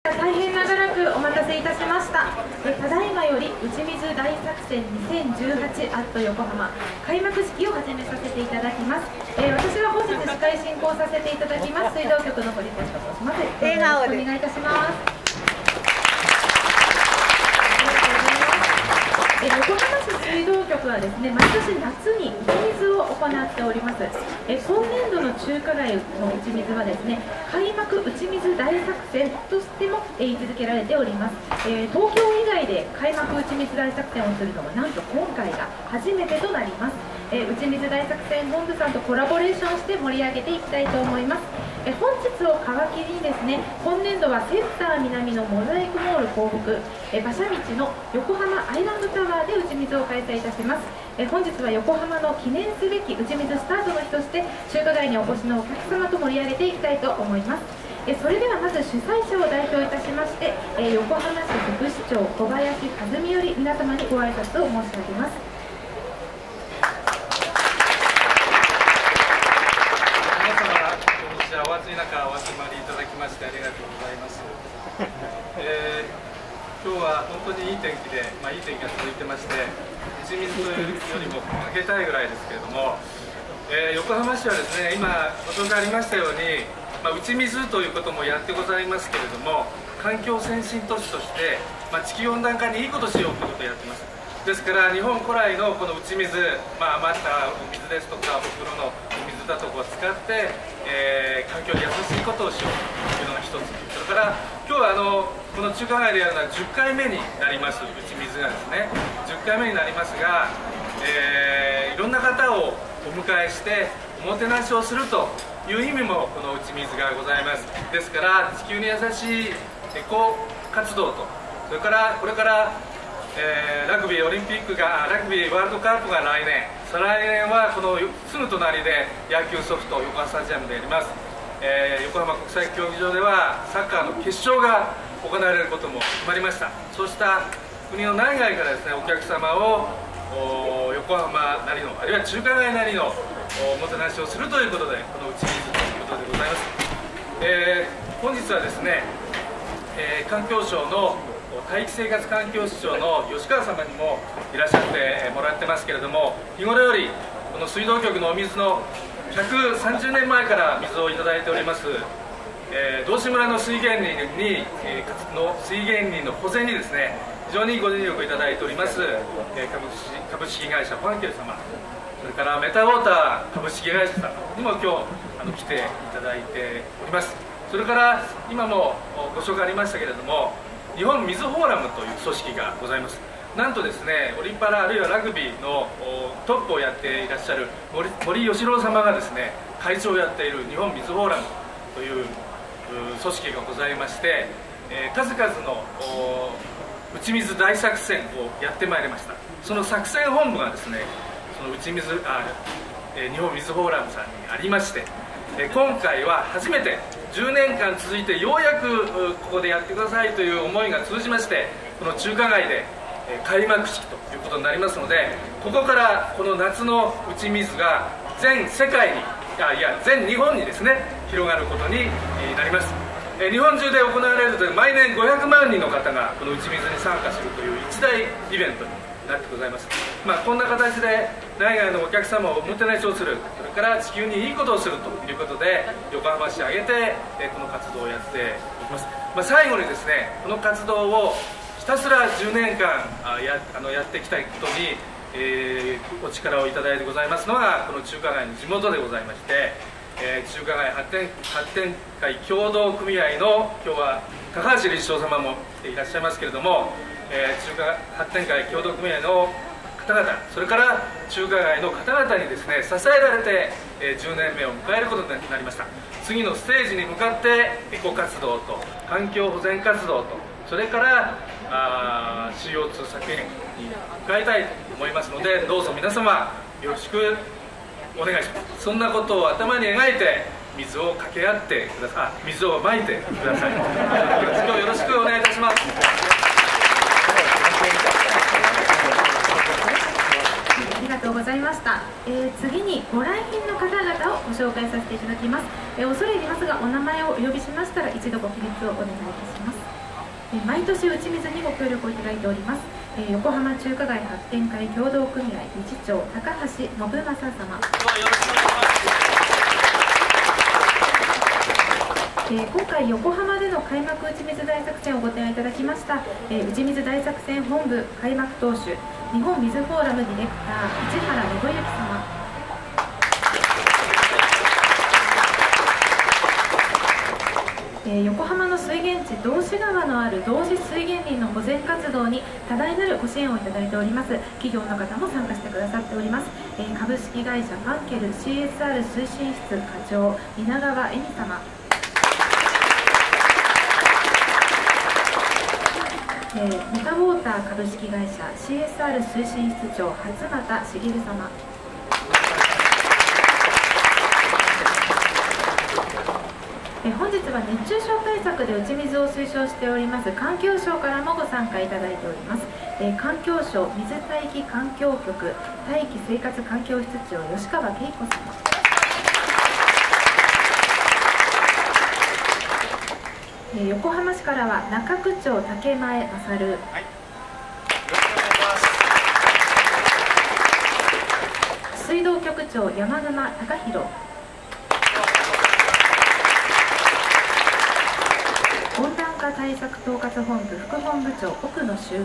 大変長らくお待たせいたしました。ただいまより打ち水大作戦2018アット横浜開幕式を始めさせていただきます。私は本日司会進行させていただきます水道局の堀越と申します。よろしくお願いいたします。横浜市水道局はですね、毎年夏に打ち水を行っております。今年度の中華街の打ち水はですね、開幕打ち水大作戦としても位置づけられております。東京以外で開幕打ち水大作戦をするのはなんと今回が初めてとなります。打ち水大作戦本部さんとコラボレーションして盛り上げていきたいと思います。本日を皮切りにですね、今年度はセンター南のモザイクモール港北、馬車道の横浜アイランドタワーで打ち水を開催いたします。本日は横浜の記念すべき打ち水スタートの日として中華街にお越しのお客様と盛り上げていきたいと思います。それではまず主催者を代表いたしまして、横浜市副市長小林和美より皆様にご挨拶を申し上げます。 お暑い中お集まりいただきましてありがとうございます。今日は本当にいい天気で、いい天気が続いてまして、打ち水というよりもかけたいぐらいですけれども、横浜市はですね、今ご紹介ありましたように、打ち水ということもやってございますけれども、環境先進都市として、地球温暖化にいいことしようということをやっています。ですから日本古来のこの打ち水、余ったお水ですとかお風呂のお水だとかを使って、環境に優しいことをしようというのが一つ。それから今日はこの中華街でやるのは10回目になります。打ち水がですね10回目になりますが、いろんな方をお迎えしておもてなしをするという意味もこの打ち水がございます。ですから地球に優しいエコ活動と、それからこれからラグビーオリンピックがラグビーワールドカップが来年、再来年はこのすぐ隣で野球ソフト横浜スタジアムでやります。横浜国際競技場ではサッカーの決勝が行われることも決まりました。そうした国の内外からですねお客様を横浜なりのあるいは中華街なりのおもてなしをするということでこの打ち水ということでございます。本日はですね、環境省の大気生活環境市長の吉川様にもいらっしゃってもらってますけれども、日頃よりこの水道局のお水の130年前から水をいただいております、道志村の水源林の保全にですね非常にご尽力いただいております、株式会社ファンケル様、それからメタウォーター株式会社さんにも今日来ていただいております。それから今もご紹介ありましたけれども、日本水フォーラムという組織がございます。なんとですねオリパラあるいはラグビーのトップをやっていらっしゃる森喜朗様がですね会長をやっている日本水フォーラムという組織がございまして、数々の打ち水大作戦をやってまいりました。その作戦本部がですねその日本水フォーラムさんにありまして、今回は初めて10年間続いてようやくここでやってくださいという思いが通じまして、この中華街で開幕式ということになりますので、ここからこの夏の打ち水が全世界に全日本にですね広がることになります。日本中で行われるという毎年500万人の方がこの打ち水に参加するという一大イベントになってございます。こんな形で内外のお客様をおもてなしをする、それから地球にいいことをするということで横浜市挙げてこの活動をやっていきます。最後にですねこの活動をひたすら10年間やっていきたいことに、お力をいただいてございますのがこの中華街の地元でございまして、中華街発展会協同組合の今日は高橋理事長様もいらっしゃいますけれども、中華発展会協同組合の方々、それから中華街の方々にですね支えられて、10年目を迎えることになりました。次のステージに向かってエコ活動と環境保全活動と、それからCO2 削減に向かいたいと思いますので、どうぞ皆様よろしくお願いします。そんなことを頭に描いて水を掛け合ってください。水をまいてください。今日よろしくお願いいたします。 ありがとうございました。次にご来賓の方々をご紹介させていただきます。恐れ入りますがお名前をお呼びしましたら一度ご起立をお願いいたします。 毎年打ち水にご協力をいただいております、横浜中華街発展会協同組合理事長高橋信正様、 よろしくお願いします。 今回横浜での開幕打ち水大作戦をご提案いただきました、打ち水大作戦本部開幕投手日本水フォーラムディレクター市原信之様、横浜の水源地道志川のある道志水源林の保全活動に多大なるご支援をいただいております企業の方も参加してくださっております、株式会社ファンケル CSR 推進室課長稲川恵美様、メタウォーター株式会社 CSR 推進室長初俣茂様、本日は熱中症対策で打ち水を推奨しております環境省からもご参加いただいております、環境省水大気環境局大気生活環境室長吉川恵子様、横浜市からは中区長竹前勝、 はい、よろしくお願いします。 水道局長山沼隆弘、温暖化対策統括本部副本部長奥野修平、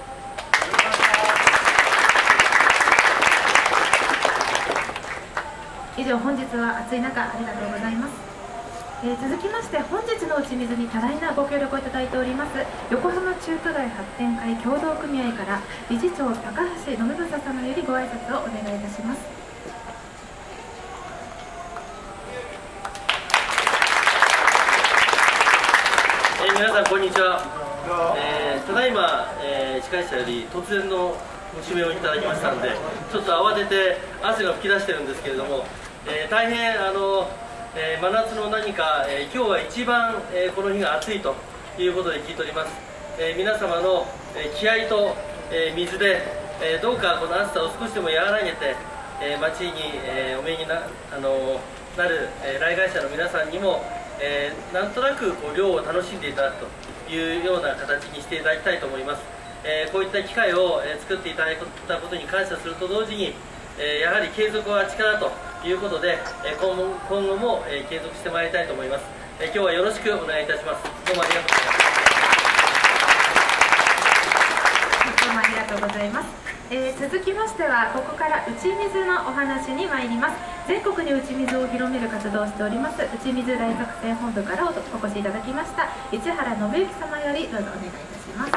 以上本日は暑い中ありがとうございます。続きまして本日の打ち水に多大なご協力をいただいております横浜中華街発展会協同組合から理事長高橋信正様よりご挨拶をお願いいたします。 皆さんこんにちは。ただいま、司会者より突然のご指名をいただきましたのでちょっと慌てて汗が噴き出してるんですけれども、大変真夏の何か、今日は一番、この日が暑いということで聞いております。皆様の、気合と、水で、どうかこの暑さを少しでも和らげて、街に、お見えになる、来街者の皆さんにも、なんとなくこう漁を楽しんでいただくというような形にしていただきたいと思います。こういった機会を、作っていただいたことに感謝すると同時に、やはり継続は力ということで、今後も、継続してまいりたいと思います。今日はよろしくお願いいたします。どうもありがとうございます。 どうもありがとうございます。続きましてはここから打ち水のお話に参ります。全国に打ち水を広める活動をしております打ち水大作戦本部からお越しいただきました市原信之様よりどうぞお願いいたします。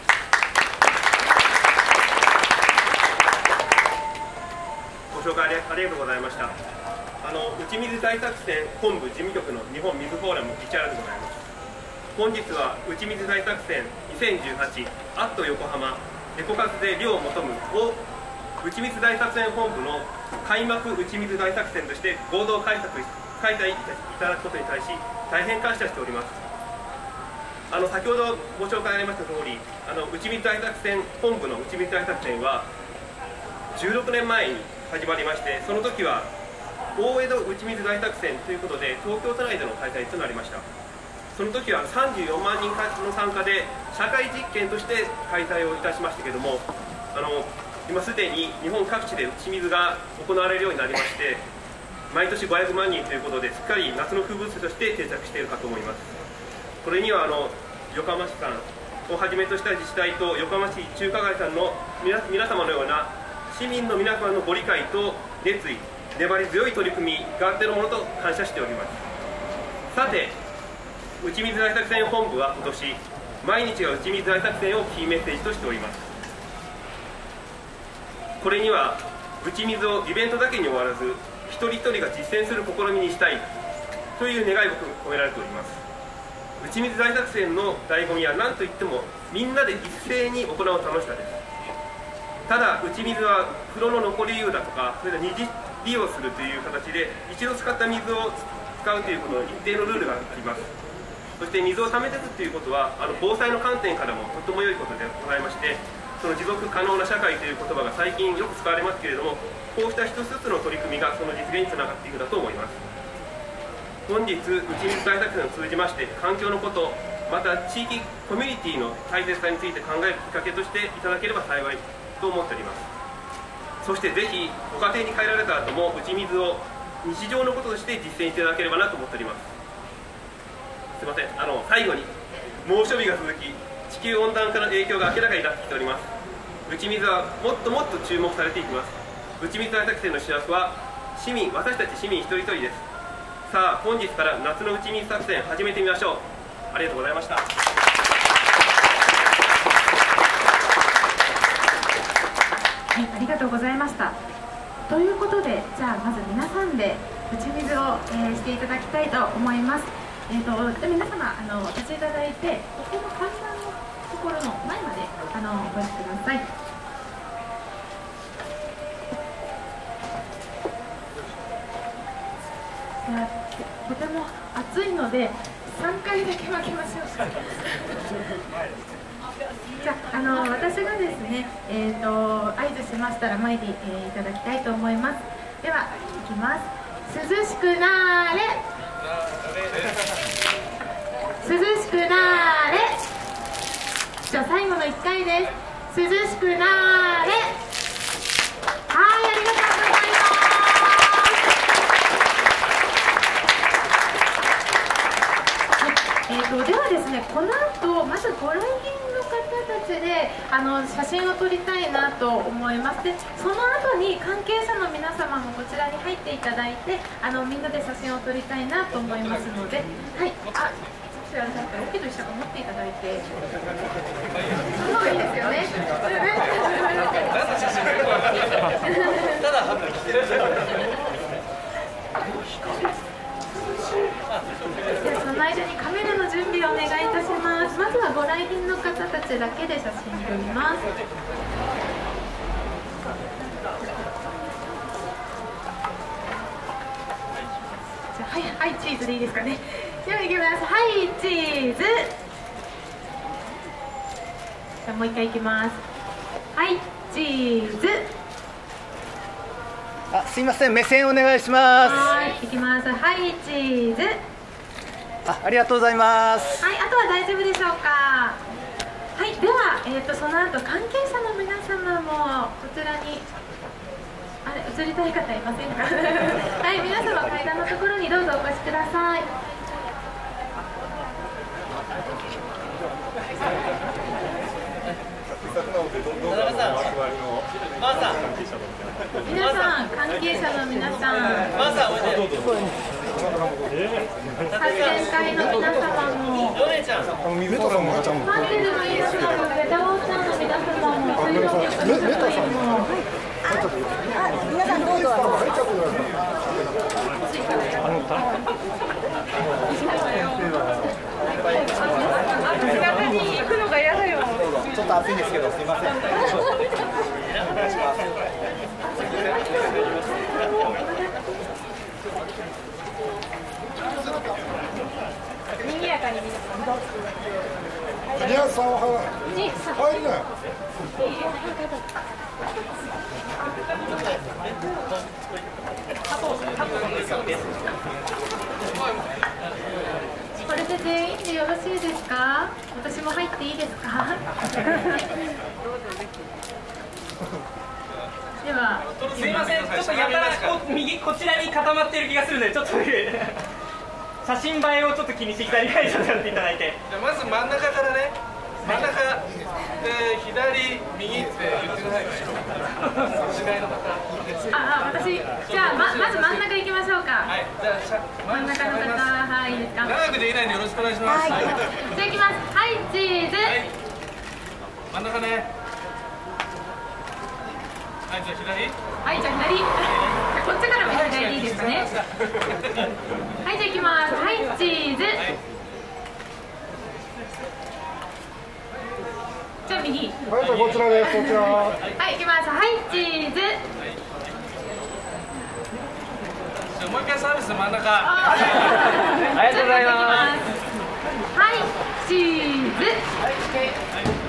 ご紹介ありがとうございました。打ち水大作戦本部事務局の日本水フォーラム市原でございます。本日は打ち水大作戦2018アット横浜エコ活で涼を求むを打ち水大作戦本部の開幕打ち水大作戦として合同開催いただくことに対し大変感謝しております。先ほどご紹介ありました通り打ち水大作戦本部の打ち水大作戦は16年前に始まりまして、その時は大江戸打ち水大作戦ということで東京都内での開催となりました。その時は34万人の参加で社会実験として開催をいたしましたけれども、今すでに日本各地で打ち水が行われるようになりまして、毎年500万人ということですっかり夏の風物詩として定着しているかと思います。これには横浜市さんをはじめとした自治体と横浜市中華街さんの皆様のような市民の皆様のご理解と熱意、粘り強い取り組みがあってのものと感謝しております。さて、打ち水大作戦本部は今年毎日が打ち水大作戦をキーメッセージとしております。これには打ち水をイベントだけに終わらず一人一人が実践する試みにしたいという願いが込められております。打ち水大作戦の醍醐味は何といってもみんなで一斉に行う楽しさです。ただ打ち水は風呂の残り湯だとかそれで二次利用するという形で一度使った水を使うということの一定のルールがあります。そして水をためていくということは防災の観点からもとても良いことでございまして、その持続可能な社会という言葉が最近よく使われますけれども、こうした一つずつの取り組みがその実現につながっていくだと思います。本日打ち水大作戦を通じまして環境のこと、 また地域コミュニティの大切さについて考えるきっかけとしていただければ幸いと思っております。そしてぜひご家庭に帰られた後も打ち水を日常のこととして実践していただければなと思っております。すいません、最後に猛暑日が続き地球温暖化の影響が明らかになってきております。打ち水はもっともっと注目されていきます。打ち水大作戦の主役は私たち市民一人一人です。さあ本日から夏の打ち水作戦始めてみましょう。ありがとうございました。 はい、ありがとうございました。ということで、じゃあまず皆さんで打ち水を、していただきたいと思います。皆様お立ちいただいて、ここの階段のところの前までお越しください。とても暑いので3回だけ負けましょうか。じゃあ、私がですね、合図しましたら前で、いただきたいと思います。では、いきます。涼しくなーれ。涼しくなーれ。じゃあ、最後の1回です。涼しくなーれ。はい、ありがとうございます。ではですね、この後まずご来賓の方たちで写真を撮りたいなと思います。でその後に関係者の皆様もこちらに入っていただいてみんなで写真を撮りたいなと思いますので、はい、そしてロケと一緒に持っていただいてその方がいいですよね。 ただ省きてる。 ではその間にカメラの準備をお願いいたします。まずはご来賓の方たちだけで写真撮ります。じゃあ、はい、チーズでいいですかね。では、いきます。はい、チーズ。じゃあ、もう一回いきます。はい、チーズ。 すいません、目線お願いします。 はい、いきます。はい、チーズ。 ありがとうございます。 はい、あとは大丈夫でしょうか。はい、では、その後関係者の皆様もこちらに映りたい方いませんか。はい、皆様階段のところにどうぞお越しください。皆さん、関係者の皆さん、発展会の皆様も、パンデルの皆様も、メタウォーターの皆様も、水道局の方も、 皆さんどうぞ。 中に行くのが嫌だよ。 ちょっと暑いんですけど、すいません。お願いします。 賑やかに皆さん。 宮さんは入りなよ。 これで全員でよろしいですか？私も入っていいですか？では、 すいません、ちょっとやたらこちらに固まってる気がするので、ちょっと写真映えをちょっと気にしていただいていただいて。 じゃあまず真ん中からね、真ん中で左右って言ってくださいね。 私、じゃあまず真ん中行きましょうか。 はい、じゃあ真ん中の方、はい、いいですか？ 長くできないんでよろしくお願いします。はい、 じゃあ行きます。はい、チーズ。 真ん中ね。はい、じゃあ左。 はい、じゃあ左。こっちからも左でいいですかね。はい、じゃあ行きます。はい、チーズ。じゃあ右。 はい、じゃあこちらです。こちら。 はい、行きます。はい、チーズ。 じゃあもう一回サービス真ん中。 ありがとうございます。 はい、チーズ。